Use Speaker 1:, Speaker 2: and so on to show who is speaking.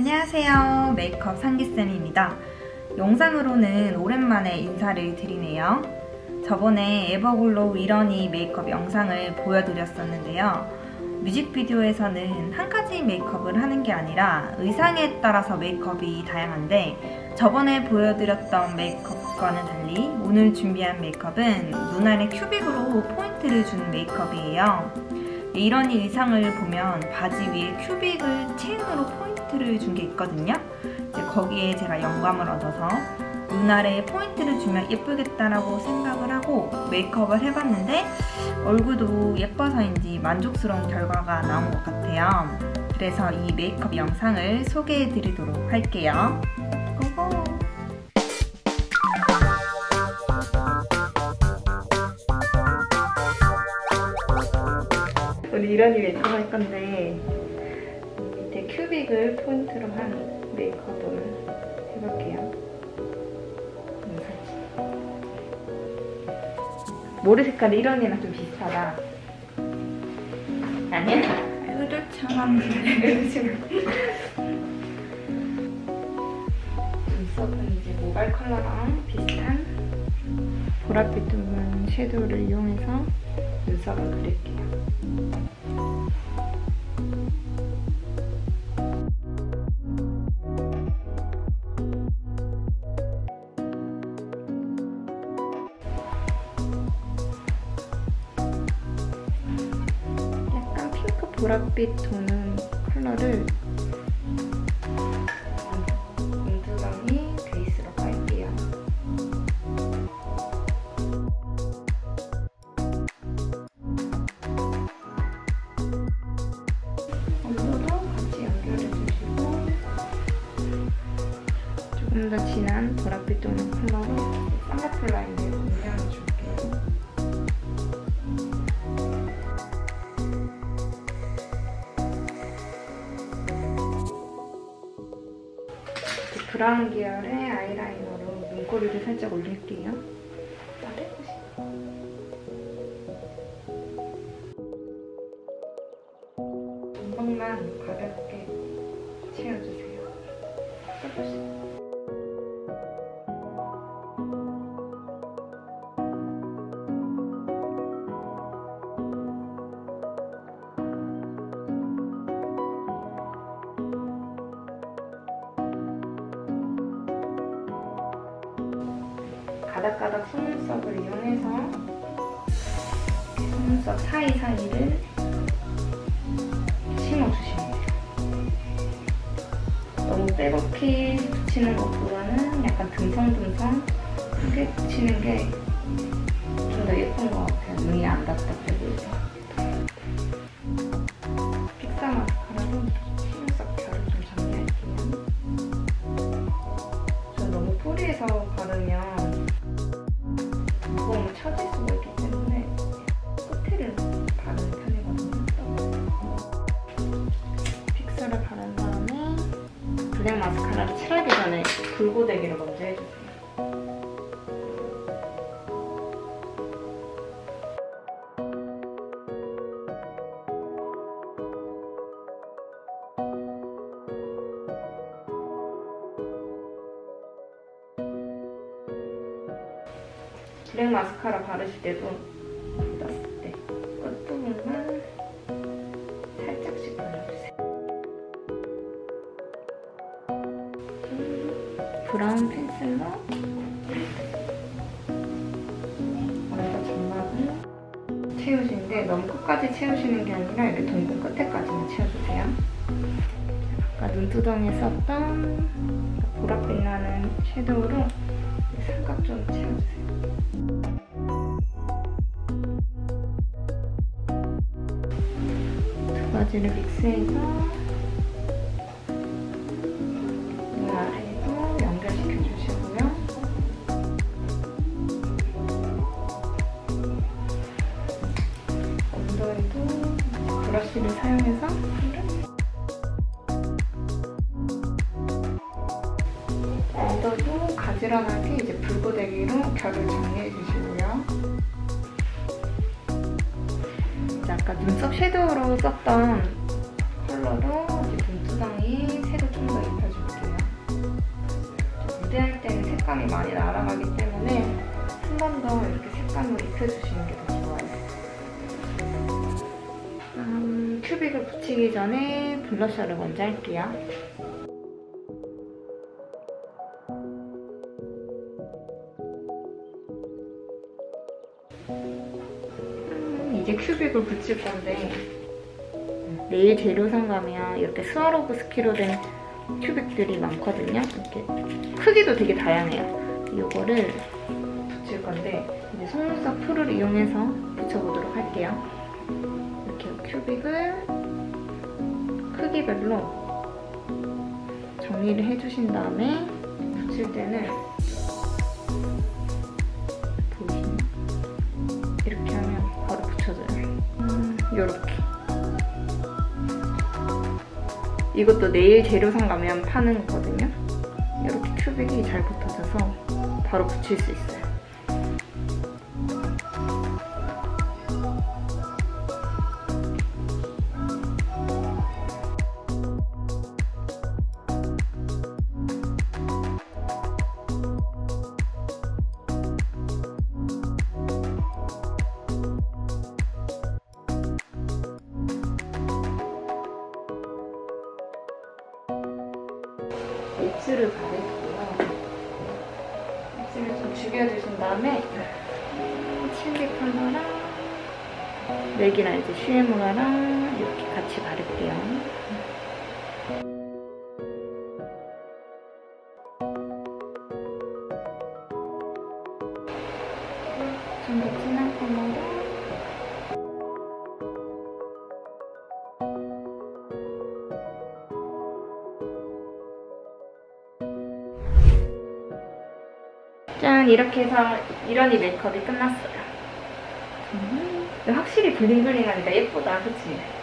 Speaker 1: 안녕하세요. 메이크업 상기쌤입니다. 영상으로는 오랜만에 인사를 드리네요. 저번에 에버글로우 이러니 메이크업 영상을 보여드렸었는데요. 뮤직비디오에서는 한 가지 메이크업을 하는 게 아니라 의상에 따라서 메이크업이 다양한데 저번에 보여드렸던 메이크업과는 달리 오늘 준비한 메이크업은 눈알에 큐빅으로 포인트를 준 메이크업이에요. 이러니 의상을 보면 바지 위에 큐빅을 체인으로 포인트를 준 게 있거든요. 거기에 제가 영감을 얻어서 눈알에 포인트를 주면 예쁘겠다라고 생각을 하고 메이크업을 해봤는데 얼굴도 예뻐서인지 만족스러운 결과가 나온 것 같아요. 그래서 이 메이크업 영상을 소개해드리도록 할게요. 고고! 우리 이러니 메이크업 할 건데 밑에 큐빅을 포인트로 한 메이크업을 해볼게요. 머리 색깔이 이러니랑 좀 비슷하다. 아니야? 의도처럼 눈썹은 이제 모발 컬러랑 비슷한 보랏빛 톤 섀도우를 이용해서 눈썹을 그릴게요. 약간 핑크 보랏빛 도는 컬러를 눈두덩이 베이스로 깔게요. 언더도 같이 연결해주시고 조금 더 진한 보랏빛 도는 컬러로 쌍꺼풀 라인을 공략해줄게요. 브라운 계열의 아이라이너로 눈꼬리를 살짝 올릴게요. 전방만 가볍게 채워주세요. 조금씩. 가닥가닥 속눈썹을 이용해서 속눈썹 사이사이를 심어주시면 돼요. 너무 빼곡히 붙이는 것보다는 약간 듬성듬성하게 붙이는 게 좀 더 예쁜 것 같아요. 눈이 안 답답해 보이죠. 픽사 마스카라로 속눈썹 결을 좀 정리할게요. 전 너무 뿌리에서 바르면 무거움을 처질 수가 있기 때문에 끝에를 바르는 편이거든요. 픽서를 바른 다음에 블랙 마스카라를 칠하기 전에 굴고데기를 먼저 해주세요. 블랙 마스카라 바르실 때도 떴을 때 끝부분만 살짝씩 발라주세요. 브라운 펜슬로 먼저 점막을 채우시는데 너무 끝까지 채우시는 게 아니라 이렇게 둥근 끝에까지만 채워주세요. 아까 눈두덩이에 썼던 보랏빛 나는 섀도우로 삼각존을 채워주세요. 두 가지를 믹스해서 눈 아래에도 연결시켜 주시고요. 언더에도 브러쉬를 사용해서 언더도 가지런하게 이제 붉고데기로 결을 정리해 주시고요. 아까 눈썹 섀도우로 썼던 컬러로 이제 눈두덩이 색을 좀 더 입혀주세요. 색감이 많이 날아가기 때문에 한 번 더 이렇게 색감을 입혀주시는 게 더 좋아요. 큐빅을 붙이기 전에 블러셔를 먼저 할게요. 이제 큐빅을 붙일 건데 네일 재료상 가면 이렇게 스와로브스키로 된 큐빅들이 많거든요. 이렇게 크기도 되게 다양해요. 이거를 붙일 건데 이제 속눈썹 풀을 이용해서 붙여보도록 할게요. 이렇게 큐빅을 크기별로 정리를 해주신 다음에 붙일 때는 보이시나요? 이렇게 하면 바로 붙여져요. 이렇게. 이것도 네일 재료상 가면 파는 거거든요. 이렇게 큐빅이 잘 붙어져서 바로 붙일 수 있어요. 입술을 바르고요. 입술을 좀 죽여주신 다음에 칠리 컬러랑 맥이랑 이제 슈에무라랑 이렇게 같이 바를게요. 좀 더 진한 컬러로 짠! 이렇게 해서 이러니 메이크업이 끝났어요. 확실히 블링블링하니까 예쁘다, 그치?